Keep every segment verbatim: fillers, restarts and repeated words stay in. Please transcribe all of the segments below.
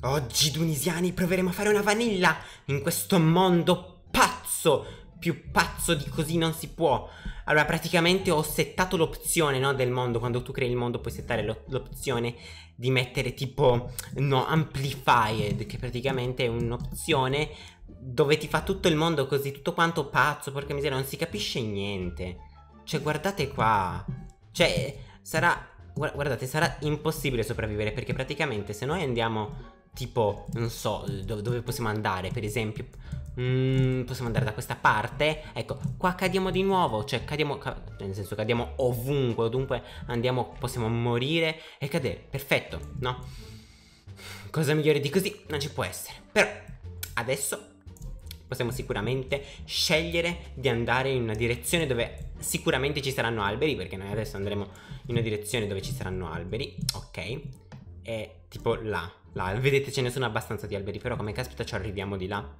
Oggi, tunisiani, proveremo a fare una vanilla in questo mondo pazzo. Più pazzo di così non si può. Allora, praticamente ho settato l'opzione, no, del mondo. Quando tu crei il mondo puoi settare l'opzione di mettere tipo, no, amplified, che praticamente è un'opzione dove ti fa tutto il mondo così, tutto quanto pazzo, porca miseria, non si capisce niente. Cioè, guardate qua. Cioè, sarà... Guardate, sarà impossibile sopravvivere, perché praticamente se noi andiamo... Tipo, non so, dove, dove possiamo andare, per esempio mm, possiamo andare da questa parte. Ecco, qua cadiamo di nuovo. Cioè, cadiamo, ca nel senso, cadiamo ovunque. Ovunque andiamo, possiamo morire e cadere. Perfetto, no? Cosa migliore di così non ci può essere. Però, adesso possiamo sicuramente scegliere di andare in una direzione dove sicuramente ci saranno alberi, perché noi adesso andremo in una direzione dove ci saranno alberi. Ok. E tipo là. Là, vedete, ce ne sono abbastanza di alberi, però come caspita ci arriviamo di là?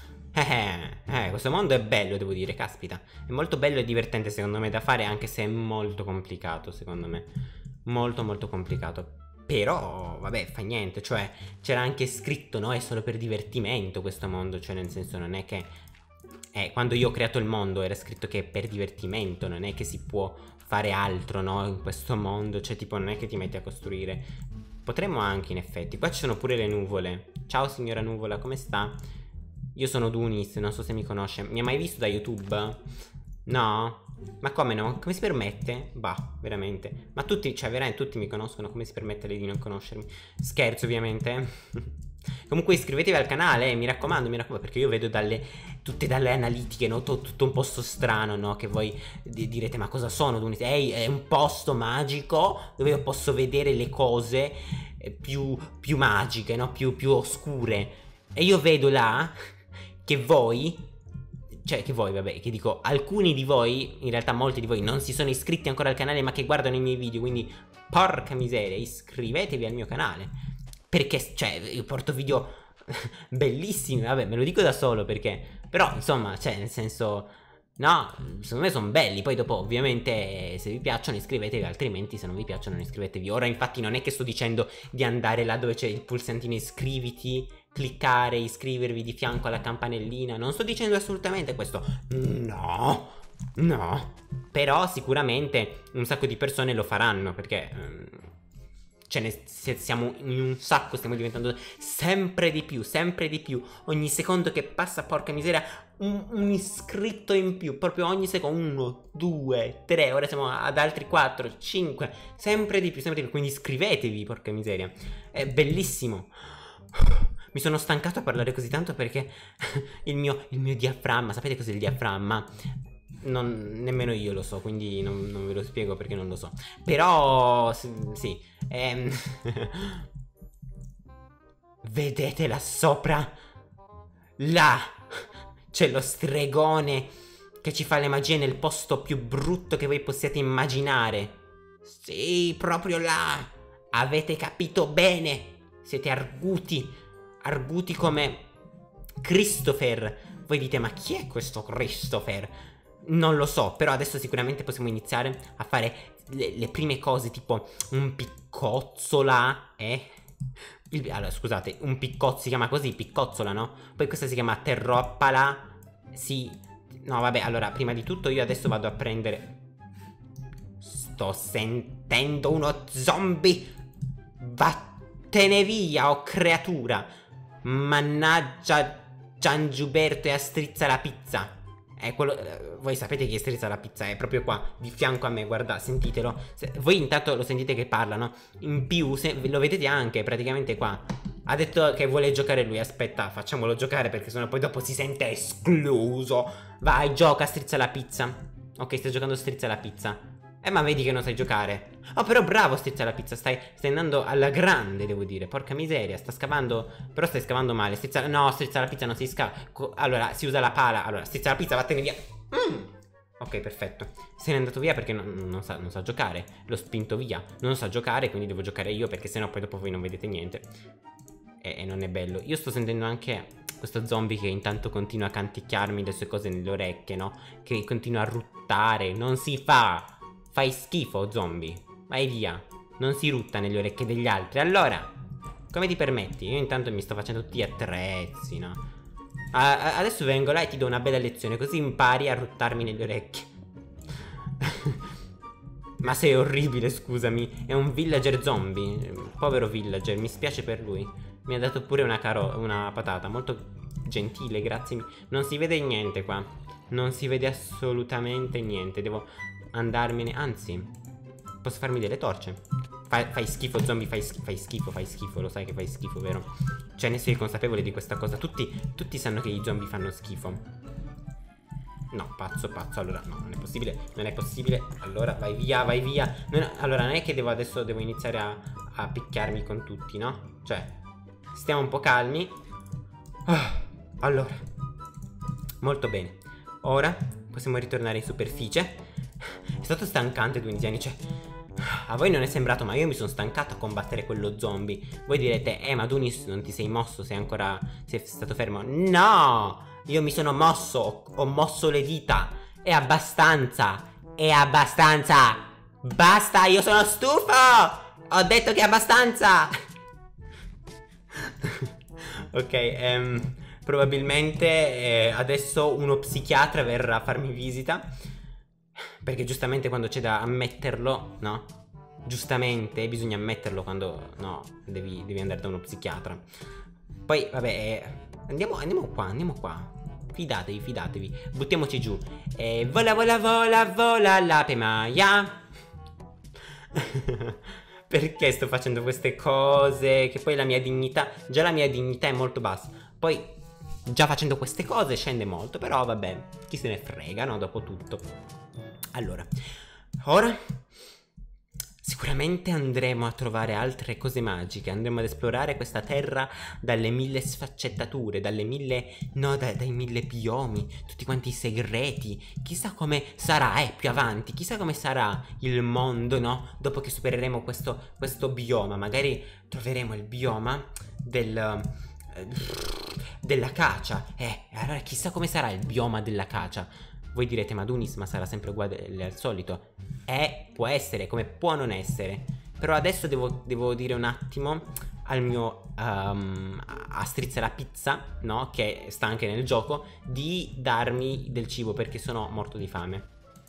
Eh, eh, questo mondo è bello, devo dire, caspita. È molto bello e divertente secondo me da fare, anche se è molto complicato, secondo me. Molto molto complicato. Però, vabbè, fa niente, cioè, c'era anche scritto, no? È solo per divertimento questo mondo, cioè nel senso non è che... Eh, quando io ho creato il mondo era scritto che è per divertimento, non è che si può fare altro, no? In questo mondo, cioè tipo non è che ti metti a costruire... Potremmo anche, in effetti. Qua ci sono pure le nuvole. Ciao signora nuvola, come sta? Io sono Dunis, non so se mi conosce. Mi ha mai visto da YouTube? No? Ma come no? Come si permette? Bah, veramente. Ma tutti, cioè veramente tutti mi conoscono. Come si permette lei di non conoscermi? Scherzo, ovviamente. Comunque iscrivetevi al canale, eh, mi raccomando, mi raccomando, perché io vedo dalle, tutte dalle analitiche, no? Tutto, tutto un posto strano, no? Che voi di direte, ma cosa sono? Ehi, è un posto magico dove io posso vedere le cose eh, più, più magiche, no? Più, più oscure. E io vedo là che voi, cioè che voi, vabbè, che dico, alcuni di voi, in realtà molti di voi non si sono iscritti ancora al canale, ma che guardano i miei video, quindi porca miseria, iscrivetevi al mio canale. Perché, cioè, io porto video bellissimi, vabbè, me lo dico da solo perché... Però, insomma, cioè, nel senso... No, secondo me sono belli, poi dopo ovviamente se vi piacciono iscrivetevi, altrimenti se non vi piacciono non iscrivetevi. Ora infatti non è che sto dicendo di andare là dove c'è il pulsantino iscriviti, cliccare, iscrivervi di fianco alla campanellina, non sto dicendo assolutamente questo, no, no. Però sicuramente un sacco di persone lo faranno perché... Um, Cioè ne, se siamo in un sacco, stiamo diventando sempre di più, sempre di più. Ogni secondo che passa, porca miseria, un, un iscritto in più. Proprio ogni secondo, uno, due, tre, ora siamo ad altri quattro, cinque. Sempre di più, sempre di più, quindi iscrivetevi, porca miseria. È bellissimo. Mi sono stancato a parlare così tanto perché il mio, il mio diaframma, sapete cos'è il diaframma? Non, nemmeno io lo so, quindi non, non ve lo spiego perché non lo so. Però, sì, ehm... vedete là sopra? Là c'è lo stregone che ci fa le magie nel posto più brutto che voi possiate immaginare. Sì, proprio là. Avete capito bene. Siete arguti. Arguti come Christopher. Voi dite, ma chi è questo Christopher? Non lo so, però adesso sicuramente possiamo iniziare a fare le, le prime cose, tipo un piccozzola, eh? Il, allora, scusate, un piccozzo si chiama così, piccozzola, no? Poi questa si chiama terroppala, sì. No, vabbè, allora, prima di tutto io adesso vado a prendere... Sto sentendo uno zombie! Vattene via, oh creatura! Mannaggia Giangiuberto e a strizza la pizza! È quello, eh, voi sapete chi è strizza la pizza, è proprio qua, di fianco a me, guarda, sentitelo. Se, voi intanto lo sentite che parlano. In più, se, lo vedete anche praticamente qua. Ha detto che vuole giocare lui, aspetta, facciamolo giocare perché sennò poi dopo si sente escluso. Vai, gioca, strizza la pizza. Ok, stai giocando strizza la pizza. Eh, ma vedi che non sai giocare. Oh, però bravo strizza la pizza, stai, stai andando alla grande, devo dire. Porca miseria, sta scavando. Però stai scavando male, strizza... No, strizza la pizza non si scava. Allora, si usa la pala. Allora, strizza la pizza, vattene via. Mm. Ok, perfetto. Se n'è andato via perché non, non, sa, non sa giocare. L'ho spinto via. Non sa giocare, quindi devo giocare io perché sennò poi dopo voi non vedete niente. E, e non è bello. Io sto sentendo anche questo zombie che intanto continua a canticchiarmi le sue cose nelle orecchie, no? Che continua a ruttare. Non si fa. Fai schifo, zombie. Vai via. Non si rutta nelle orecchie degli altri. Allora, Come ti permetti? Io intanto mi sto facendo tutti gli attrezzi, no? A adesso vengo là e ti do una bella lezione, così impari a ruttarmi nelle orecchie. Ma sei orribile, scusami. È un villager zombie. Povero villager, mi spiace per lui. Mi ha dato pure una caro una patata. Molto gentile, grazie. Non si vede niente qua. Non si vede assolutamente niente. Devo andarmene. Anzi, posso farmi delle torce. Fai, fai schifo, zombie, fai, sch fai schifo, fai schifo. Lo sai che fai schifo, vero? Cioè, ne sei consapevole di questa cosa. Tutti, tutti sanno che gli zombie fanno schifo. No, pazzo, pazzo. Allora, no, non è possibile. Non è possibile. Allora, vai via, vai via. Non, allora, non è che devo adesso devo iniziare a, a picchiarmi con tutti, no? Cioè, stiamo un po' calmi. Ah, allora, molto bene. Ora possiamo ritornare in superficie. È stato stancante due indiani, cioè... A voi non è sembrato, ma io mi sono stancato a combattere quello zombie. Voi direte, eh, ma Dunis non ti sei mosso, sei ancora... sei stato fermo. No! Io mi sono mosso, ho mosso le dita. È abbastanza. È abbastanza. Basta, io sono stufo. Ho detto che è abbastanza. Ok, um, probabilmente eh, adesso uno psichiatra verrà a farmi visita. Perché giustamente quando c'è da ammetterlo, no? Giustamente bisogna ammetterlo quando, no, devi, devi andare da uno psichiatra. Poi, vabbè, eh, andiamo, andiamo qua, andiamo qua. Fidatevi, fidatevi. Buttiamoci giù. E vola, vola, vola, vola l'ape maia. Perché sto facendo queste cose? Che poi la mia dignità, già la mia dignità è molto bassa. Poi, già facendo queste cose scende molto. Però, vabbè, chi se ne frega, no? Dopo tutto. Allora, ora sicuramente andremo a trovare altre cose magiche. Andremo ad esplorare questa terra dalle mille sfaccettature, dalle mille, no, da, dai mille biomi, tutti quanti i segreti. Chissà come sarà, eh, più avanti, chissà come sarà il mondo, no? Dopo che supereremo questo, questo bioma. Magari troveremo il bioma del... Eh, della cacia. Eh, allora chissà come sarà il bioma della cacia. Voi direte, ma Dunis, ma sarà sempre uguale al solito? Eh, può essere, come può non essere. Però adesso devo, devo dire un attimo al mio um, a Strizza la pizza, no? Che sta anche nel gioco, di darmi del cibo perché sono morto di fame.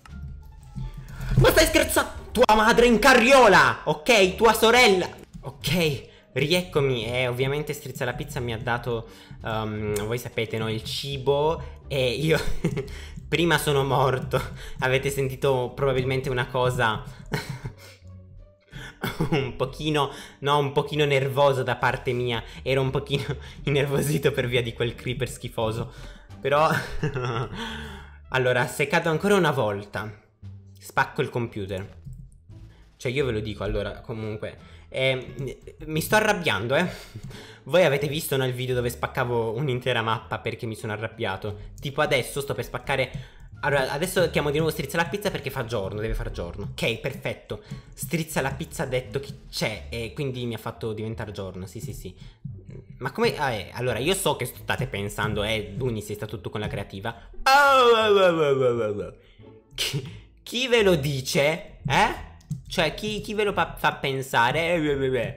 Ma stai scherzando? Tua madre in carriola, ok? Tua sorella. Ok, rieccomi. E ovviamente Strizza la pizza mi ha dato, um, voi sapete, no? Il cibo. E io prima sono morto. Avete sentito probabilmente una cosa un pochino, no, un pochino nervoso da parte mia. Ero un pochino innervosito per via di quel creeper schifoso. Però allora, se cado ancora una volta spacco il computer. Cioè io ve lo dico, allora, comunque eh, mi sto arrabbiando, eh. Voi avete visto nel video dove spaccavo un'intera mappa perché mi sono arrabbiato. Tipo adesso sto per spaccare. Allora adesso chiamo di nuovo Strizza la pizza perché fa giorno, deve far giorno. Ok, perfetto. Strizza la pizza ha detto che c'è e quindi mi ha fatto diventare giorno. Sì, sì, sì. Ma come... Ah, eh, allora io so che state pensando, eh, Duni sei stato tu con la creativa. Oh, oh, oh, oh, oh, oh. Chi, chi ve lo dice? Eh? Cioè chi, chi ve lo fa, fa pensare? Eh, beh, beh.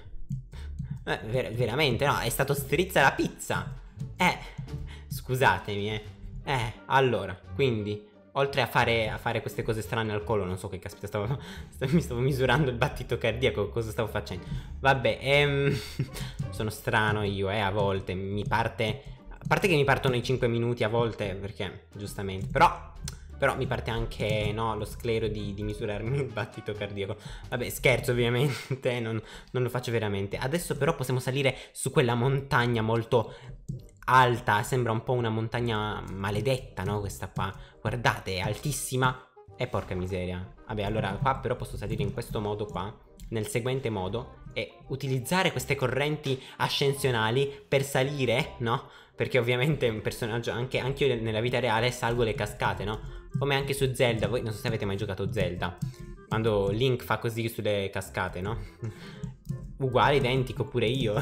Eh, ver veramente no, è stato Strizza la pizza. Eh, scusatemi, eh. Eh, allora, quindi oltre a fare, a fare queste cose strane al collo, non so che caspita stavo, mi stavo misurando il battito cardiaco, cosa stavo facendo. Vabbè, ehm, sono strano io, eh, a volte mi parte, a parte che mi partono i cinque minuti a volte, perché, giustamente, però... Però mi parte anche, no, lo sclero di, di misurarmi il battito cardiaco. Vabbè, scherzo ovviamente, non, non lo faccio veramente. Adesso però possiamo salire su quella montagna molto alta. Sembra un po' una montagna maledetta, no? Questa qua. Guardate, è altissima. E porca miseria. Vabbè, allora qua però posso salire in questo modo qua, nel seguente modo, e utilizzare queste correnti ascensionali per salire, no? Perché ovviamente un personaggio, anche, anche io nella vita reale salgo le cascate, no? Come anche su Zelda. Voi non so se avete mai giocato Zelda, quando Link fa così sulle cascate, no? Uguale, identico, pure io.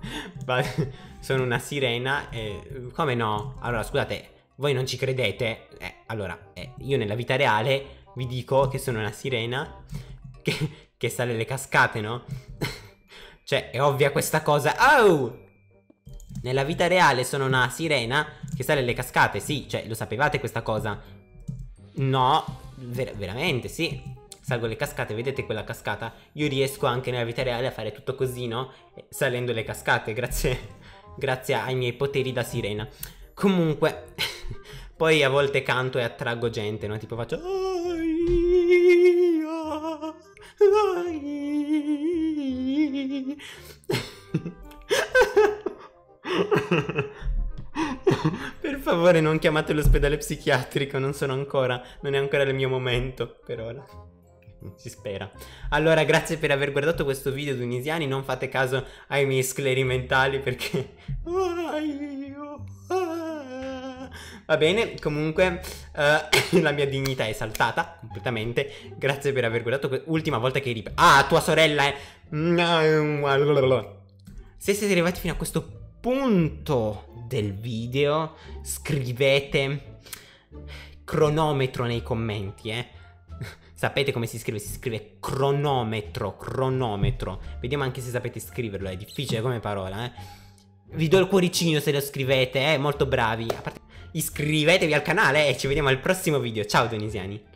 Sono una sirena e... Come no? Allora, scusate, voi non ci credete? Eh, allora, eh, io nella vita reale vi dico che sono una sirena che, che sale le cascate, no? Cioè, è ovvia questa cosa. Oh! Nella vita reale sono una sirena che sale alle cascate, sì, cioè, lo sapevate questa cosa? No, ver veramente, sì. Salgo le cascate, vedete quella cascata? Io riesco anche nella vita reale a fare tutto così, no? Salendo le cascate, grazie, grazie ai miei poteri da sirena. Comunque, poi a volte canto e attraggo gente, no? Tipo faccio... Per favore non chiamate l'ospedale psichiatrico, non sono ancora, non è ancora il mio momento, per ora. Si spera. Allora, grazie per aver guardato questo video, tunisiani, non fate caso ai miei scleri mentali perché... Va bene, comunque uh, la mia dignità è saltata completamente. Grazie per aver guardato. Ultima volta che rip... Ah, tua sorella è... Se siete arrivati fino a questo punto del video, scrivete cronometro nei commenti, eh. Sapete come si scrive? Si scrive cronometro, cronometro. Vediamo anche se sapete scriverlo, è difficile come parola, eh. Vi do il cuoricino se lo scrivete, eh, molto bravi. A parte... Iscrivetevi al canale e ci vediamo al prossimo video. Ciao tunisiani.